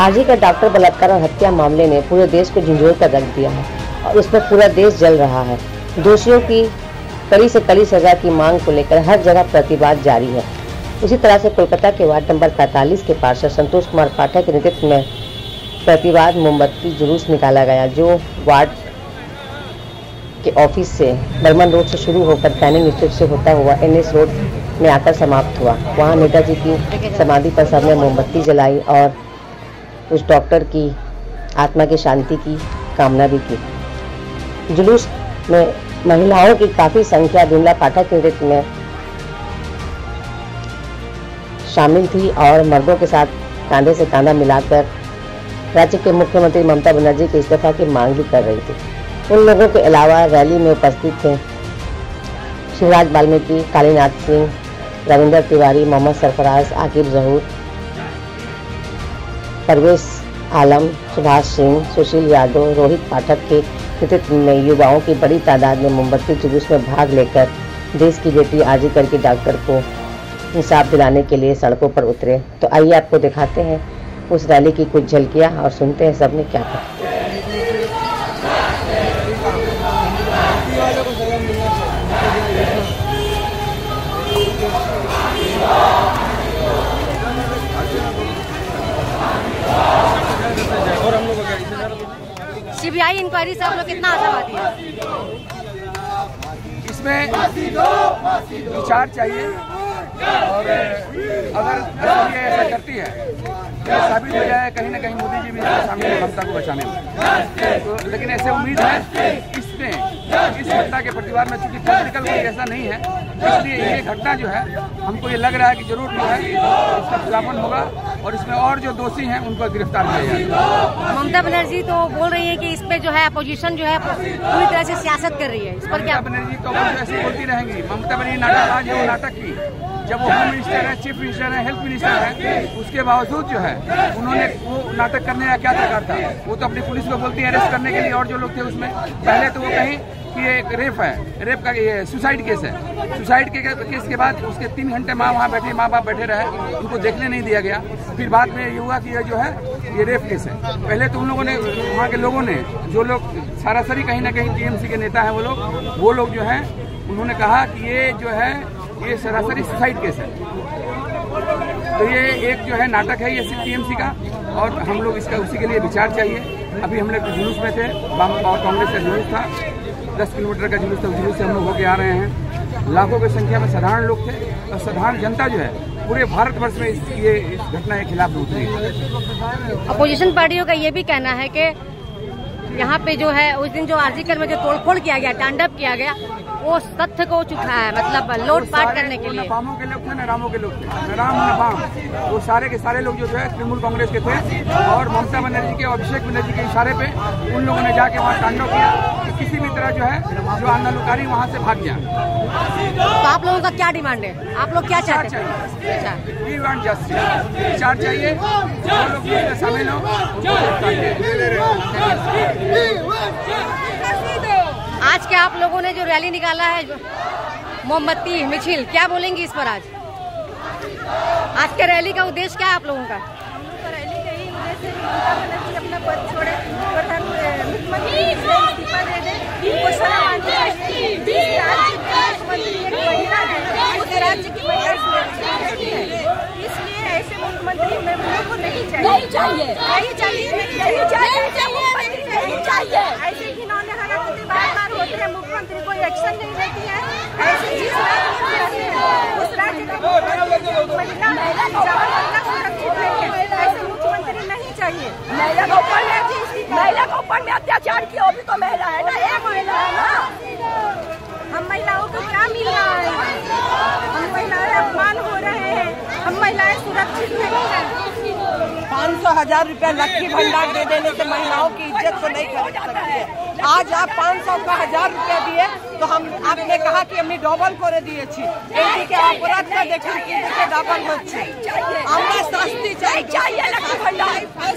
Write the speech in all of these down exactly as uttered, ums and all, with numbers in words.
RG का doctor बलात्कार और हत्या मामले ने पूरे देश को झंझोर कर रख दिया है और उस पर पूरा देश जल रहा है। दोषियों की कड़ी से कड़ी सजा की मांग को लेकर हर जगह प्रतिवाद जारी है। उसी तरह से कोलकाता के वार्ड नंबर पैंतालीस के पार्षद संतोष कुमार पाठक के नेतृत्व में प्रतिवाद मोमबत्ती जुलूस निकाला गया, जो वार्ड के ऑफिस से बर्मन रोड से शुरू होकर कैनिंग स्ट्रीट से होता हुआ एनएस रोड में आकर समाप्त हुआ। वहां नेताजी की समाधि पर सबने मोमबत्ती जलाई और उस डॉक्टर की आत्मा की शांति की कामना भी की। जुलूस में महिलाओं की काफी संख्या विमला पाठक के नेतृत्व में शामिल थी और मर्दों के साथ कांधे से कांधा मिलाकर राज्य के मुख्यमंत्री ममता बनर्जी के इस्तीफा की मांग भी कर रही थी। उन लोगों के अलावा रैली में उपस्थित थे शिवराज वाल्मीकि, कालीनाथ सिंह, रविंद्र तिवारी, मोहम्मद सरफराज, आकिब जहूर, परवेश आलम, सुभाष सिंह, सुशील यादव, रोहित पाठक के नेतृत्व में युवाओं की बड़ी तादाद में मोमबत्ती जुलूस में भाग लेकर देश की बेटी आरजी करके डॉक्टर को इंसाफ दिलाने के लिए सड़कों पर उतरे। तो आइए आपको दिखाते हैं उस रैली की कुछ झलकियां और सुनते हैं सबने क्या कहा। सीबीआई इंक्वायरी से आप लोग कितना आशावादी है? इसमें विचार चाहिए और अगर ये ऐसा करती है तो साबित हो जाए कहीं ना कहीं मोदी जी भी शामिल है ममता को बचाने में। तो लेकिन ऐसे उम्मीद है इसमें इस घटना के प्रतिवाद में चूंकि पॉलिटिकल कोई ऐसा नहीं है, इसलिए ये घटना जो है हमको ये लग रहा है कि जरूर जो है इसका खुलापन होगा और इसमें और जो दोषी हैं उनको गिरफ्तार किया जाएगा। ममता बनर्जी तो बोल रही है कि इस पे जो है अपोजिशन जो है पूरी तरह से सियासत कर रही है, इस पर क्या? ममता बनर्जी तो ऐसे बोलती रहेंगी। ममता बनर्जी नाटकबाज है, वो नाटक की जब वो होम मिनिस्टर है, चीफ मिनिस्टर है, हेल्थ मिनिस्टर है, उसके बावजूद जो है उन्होंने वो नाटक करने का क्या दरकार था? वो तो अपनी पुलिस को बोलती है अरेस्ट करने के लिए और जो लोग थे उसमें पहले तो वो कहीं कि ये एक रेप है, रेप का ये सुसाइड केस है। सुसाइड के केस के बाद उसके तीन घंटे माँ वहाँ बैठे, माँ बाप बैठे रहे, उनको देखने नहीं दिया गया। फिर बाद में ये हुआ कि ये जो है ये रेप केस है। पहले तो उन लोगों ने, वहाँ के लोगों ने, जो लोग सरासरी कहीं ना कहीं टीएमसी के नेता हैं वो लोग वो लोग जो हैं उन्होंने कहा कि ये जो है ये सरासरी सुसाइड केस है। तो ये एक जो है नाटक है ये सिर्फ टीएमसी का और हम लोग इसका उसी के लिए विचार चाहिए। अभी हम लोग जुलूस में थे, और कांग्रेस का जुलूस था, दस किलोमीटर का जुलूस था, जुलूस से हम लोग होके आ रहे हैं। लाखों की संख्या में साधारण लोग थे और साधारण जनता जो है पूरे भारतवर्ष में इस, ये इस घटना के खिलाफ उतरी है। अपोजिशन पार्टियों का ये भी कहना है कि यहाँ पे जो है उस दिन जो आरजीकर में जो तोड़फोड़ किया गया, तांडव किया गया, वो तथ्य को चुका है, मतलब लूटपाट करने के लिए। बामों के लोग थे न रामों के लोग थे, न राम न बाम, वो सारे के सारे लोग जो है तृणमूल कांग्रेस के थे और ममता बनर्जी के, अभिषेक बनर्जी के इशारे पे उन लोगों ने जाके वहाँ तांडव किया कि किसी भी तरह जो है जो आंदोलनकारी वहाँ से भाग गया। तो आप लोगों का क्या डिमांड है? आप लोग क्या चाहते हैं? वी वांट जस्टिस, विचार चाहिए, जो लोग इसमें शामिल हो उनको आज के आप लोगों ने जो रैली निकाला है मोमबत्ती मिছিল, क्या बोलेंगी इस पर? आज आज के रैली का उद्देश्य क्या है आप लोगों का? रैली का ही उद्देश्य है अपना पद छोड़े, मुख्यमंत्री इस्तीफा दे दे, इनको शर्म आनी चाहिए। मुख्यमंत्री एक महिला है, उस राज्य की महिला सुरक्षित है, इसलिए ऐसे मुख्यमंत्री में को नहीं चाहिए, नहीं चाहिए, नहीं चाहिए, नहीं चाहिए, नहीं चाहिए। ऐसे घिनौने हरकतें बार बार होती है, मुख्यमंत्री कोई एक्शन नहीं लेती है। ऐसे जिस राज्य में रहते हैं उस राज्य का महिला महिला सुरक्षित नहीं है, ऐसे मुख्यमंत्री नहीं चाहिए। महिला के ऊपर महिला के ऊपर में अत्याचार किया, भी तो महिला है ना, एक महिला है ना। हम महिलाओं को क्या मिल रहा है? हम महिलाएं अपमान हो रहे हैं, हम महिलाएं सुरक्षित नहीं है। पाँच सौ हजार रुपया लक्की भंडार दे देने से महिलाओं की इज्जत को नहीं खरीद सकती है। आज आप पाँच सौ का हजार रुपया दिए तो हम आपने कहा कि हमें डबल করে দিয়েছি, এদিকে অপরাধটা দেখুন কিন্তু ডবল হচ্ছে। আমরা শাস্তি চাই, चाहिए लक्की भंडार।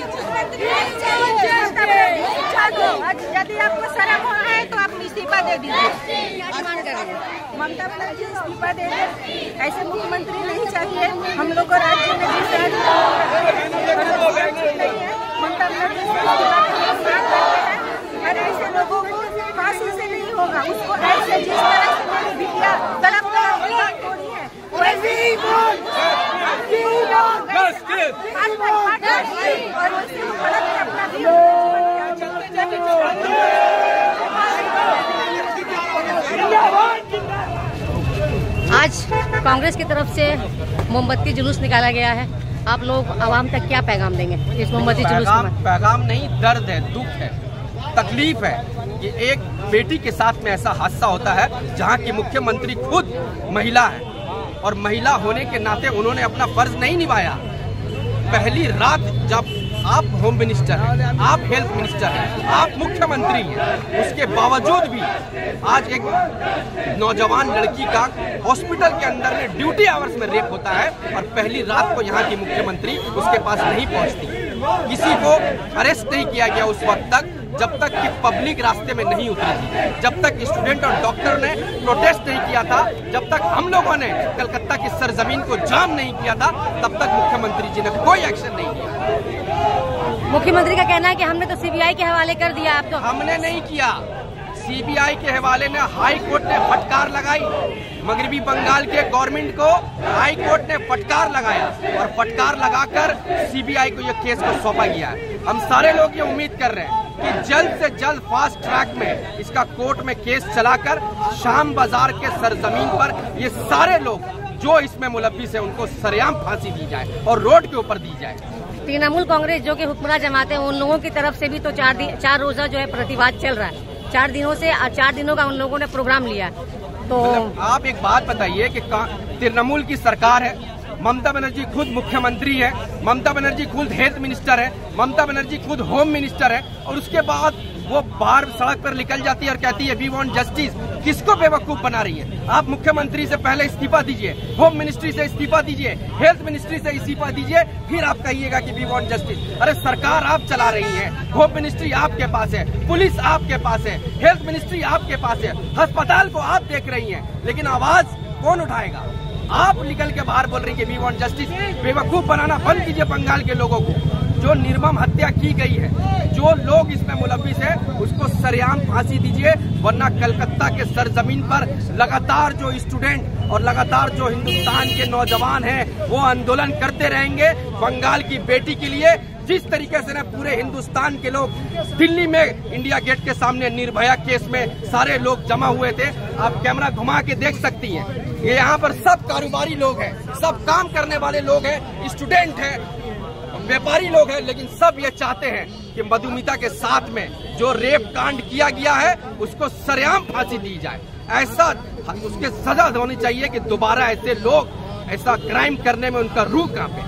यदि आपको शर्म हो है तो आप इस्तीफा दे दीजिए। ममता बनर्जी इस्तीफा दे दे, ऐसे मुख्यमंत्री नहीं चाहिए हम लोग को राज्य में। जिस राज्य नहीं है ममता बनर्जी से इस्तीफा देने की मांग करते हैं। और ऐसे लोगों को फांसी से नहीं होगा, उसको ऐसे जिस तरह से मेरी बिटिया तड़प तड़प तोड़ी है वैसे ही और वैसे वो तड़प के अपना आज कांग्रेस की तरफ से मोमबत्ती जुलूस निकाला गया है। आप लोग आवाम तक क्या पैगाम देंगे इस मोमबत्ती जुलूस में? पैगाम नहीं, दर्द है, दुख है, तकलीफ है कि एक बेटी के साथ में ऐसा हादसा होता है जहां की मुख्यमंत्री खुद महिला है और महिला होने के नाते उन्होंने अपना फर्ज नहीं निभाया। पहली रात जब आप होम मिनिस्टर हैं, आप हेल्थ मिनिस्टर हैं, आप मुख्यमंत्री हैं, उसके बावजूद भी आज एक नौजवान लड़की का हॉस्पिटल के अंदर में ड्यूटी आवर्स में रेप होता है और पहली रात को यहाँ की मुख्यमंत्री उसके पास नहीं पहुँचती। किसी को अरेस्ट नहीं किया गया उस वक्त तक जब तक कि पब्लिक रास्ते में नहीं उतरी थी, जब तक स्टूडेंट और डॉक्टर ने प्रोटेस्ट नहीं किया था, जब तक हम लोगों ने कलकत्ता की सरजमीन को जाम नहीं किया था, तब तक मुख्यमंत्री जी ने कोई एक्शन नहीं किया। मुख्यमंत्री का कहना है कि हमने तो सीबीआई के हवाले कर दिया। आप तो हमने नहीं किया, सीबीआई के हवाले ने हाई कोर्ट ने फटकार लगाई, मगरबी बंगाल के गवर्नमेंट को हाई कोर्ट ने फटकार लगाया और फटकार लगाकर सीबीआई को यह केस को सौंपा गया है। हम सारे लोग ये उम्मीद कर रहे हैं कि जल्द से जल्द फास्ट ट्रैक में इसका कोर्ट में केस चलाकर शाम बाजार के सरजमीन पर ये सारे लोग जो इसमें मुलव्विस है उनको सरेआम फांसी दी जाए और रोड के ऊपर दी जाए। तृणमूल कांग्रेस जो कि हुक्मरान जमाते हैं उन लोगों की तरफ से भी तो चार दिन चार रोजा जो है प्रतिवाद चल रहा है। चार दिनों से चार दिनों का उन लोगों ने प्रोग्राम लिया। तो मतलब आप एक बात बताइए कि तृणमूल की सरकार है, ममता बनर्जी खुद मुख्यमंत्री है, ममता बनर्जी खुद हेल्थ मिनिस्टर है, ममता बनर्जी खुद होम मिनिस्टर है और उसके बाद वो बाहर सड़क पर निकल जाती है और कहती है वी वांट जस्टिस। किसको बेवकूफ बना रही है? आप मुख्यमंत्री से पहले इस्तीफा दीजिए, होम मिनिस्ट्री से इस्तीफा दीजिए, हेल्थ मिनिस्ट्री से इस्तीफा दीजिए, फिर आप कहिएगा कि वी वांट जस्टिस। अरे सरकार आप चला रही हैं, होम मिनिस्ट्री आपके पास है, पुलिस आपके पास है, हेल्थ मिनिस्ट्री आपके पास है, अस्पताल को आप देख रही हैं, लेकिन आवाज कौन उठाएगा? आप निकल के बाहर बोल रही है कि वी वांट जस्टिस। बेवकूफ बनाना बंद कीजिए बंगाल के लोगों को। जो निर्मम हत्या की गई है, जो लोग इसमें मुलव्विस है, उसको सरेआम फांसी दीजिए, वरना कलकत्ता के सरजमीन पर लगातार जो स्टूडेंट और लगातार जो हिंदुस्तान के नौजवान हैं वो आंदोलन करते रहेंगे बंगाल की बेटी के लिए। जिस तरीके से ना पूरे हिंदुस्तान के लोग दिल्ली में इंडिया गेट के सामने निर्भया केस में सारे लोग जमा हुए थे, आप कैमरा घुमा के देख सकती हैं। ये यहाँ पर सब कारोबारी लोग हैं, सब काम करने वाले लोग हैं, स्टूडेंट हैं, व्यापारी लोग हैं, लेकिन सब ये चाहते हैं कि मधुमिता के साथ में जो रेप कांड किया गया है उसको सरेआम फांसी दी जाए। ऐसा उसके सजा होनी चाहिए कि दोबारा ऐसे लोग ऐसा क्राइम करने में उनका रूह कांपे।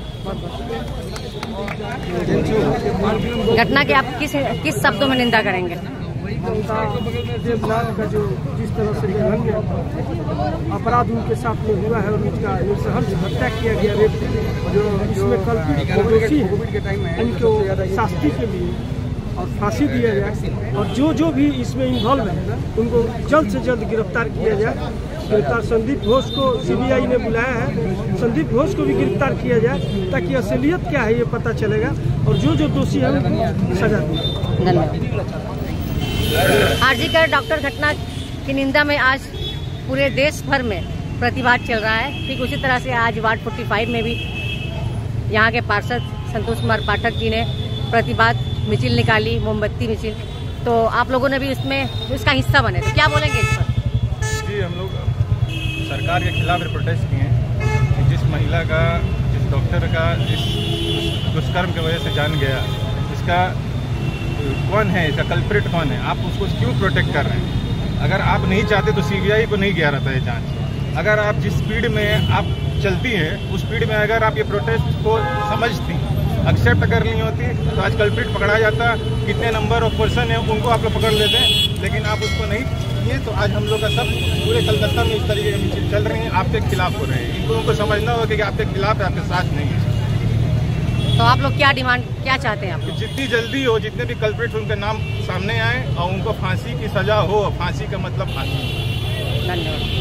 घटना के आप किस किस शब्दों में निंदा करेंगे? देवलाल का जो जिस तरह से जघन्य अपराध उनके साथ में हुआ है और उसका नृशंस हत्या किया गया, रेप जो इसमें कल्पित दोषी है उनको शास्ति के लिए और फांसी दिया जाए और जो जो भी इसमें इन्वॉल्व है उनको जल्द से जल्द गिरफ्तार किया जाए। गिरफ्तार संदीप घोष को सीबीआई ने बुलाया है, संदीप घोष को भी गिरफ्तार किया जाए ताकि असलियत क्या है ये पता चलेगा और जो जो दोषी है उनको सजा दी। धन्यवाद। आरजी कर डॉक्टर घटना की निंदा में आज पूरे देश भर में प्रतिवाद चल रहा है। ठीक उसी तरह से आज वार्ड पैंतालीस में भी यहाँ के पार्षद संतोष कुमार पाठक जी ने प्रतिवाद मिছিল निकाली, मोमबत्ती मिছিল। तो आप लोगों ने भी उसमें उसका हिस्सा बने, तो क्या बोलेंगे इस पर? जी, हम लोग सरकार के खिलाफ प्रोटेस्ट किए हैं कि जिस महिला का, जिस डॉक्टर का जिस दुष्कर्म की वजह से जान गया, इसका कौन है, इसका कल्प्रिट कौन है, आप उसको क्यों प्रोटेक्ट कर रहे हैं? अगर आप नहीं चाहते तो सीबीआई को नहीं गया रहता है जांच। अगर आप जिस स्पीड में आप चलती हैं उस स्पीड में अगर आप ये प्रोटेस्ट को समझती, एक्सेप्ट कर ली होती तो आज कल्प्रिट पकड़ा जाता। कितने नंबर ऑफ पर्सन है उनको आप लोग पकड़ लेते हैं, लेकिन आप उसको नहीं किए तो आज हम लोग का सब पूरे कलकत्ता में इस तरीके की चल रही हैं, आपके खिलाफ हो रहे हैं। इनको उनको समझना होगा कि आपके खिलाफ है, आपके साथ नहीं है। तो आप लोग क्या डिमांड क्या चाहते हैं? आप जितनी जल्दी हो, जितने भी कल्प्रिट उनके नाम सामने आए और उनको फांसी की सजा हो। फांसी का मतलब फांसी। धन्यवाद।